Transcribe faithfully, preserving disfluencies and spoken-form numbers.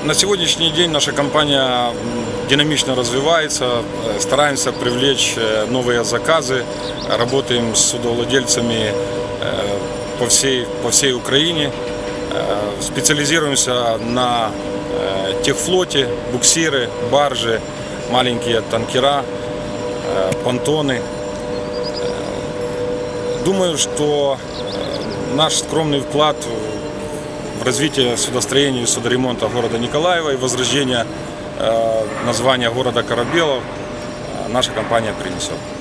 На сегодняшний день наша компания динамично развивается, стараемся привлечь новые заказы, работаем с судовладельцами по всей, по всей Украине, специализируемся на техфлоте, буксиры, баржи, маленькие танкера, понтоны. Думаю, что наш скромный вклад в развитие судостроения и судоремонта города Николаева и возрождения названия города Корабелов наша компания принесет.